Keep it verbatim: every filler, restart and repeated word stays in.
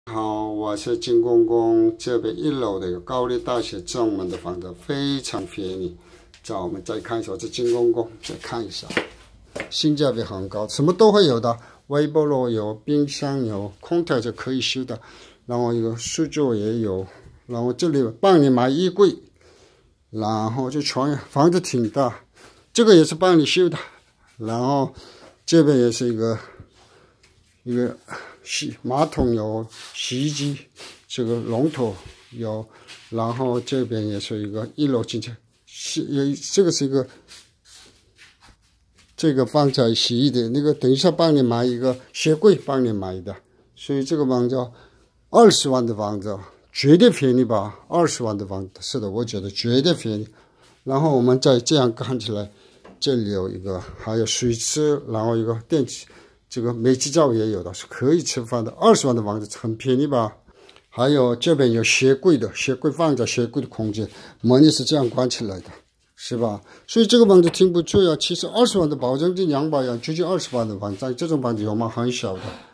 好，我是金公公，这边一楼的有高丽大学正门的房子，非常便宜。走，我们再看一下这金公公，再看一下，性价比很高，什么都会有的，微波炉有，冰箱有，空调就可以修的，然后有书桌也有，然后这里帮你买衣柜，然后这床房子挺大，这个也是帮你修的，然后这边也是一个一个。 洗马桶有，洗衣机，这个龙头有，然后这边也是一个一楼进去，洗有这个是一个，这个放在洗衣的那个，等一下帮你买一个鞋柜，帮你买的，所以这个房子二十万的房子绝对便宜吧？二十万的房子是的，我觉得绝对便宜。然后我们再这样看起来，这里有一个，还有水池，然后一个电器。 这个煤气灶也有的，是可以吃饭的。二十万的房子很便宜吧？还有这边有鞋柜的，鞋柜放在鞋柜的空间，门也是这样关起来的，是吧？所以这个房子挺不错呀。其实二十万的保证金两百元，接近二十万的房子，这种房子有吗？很小的。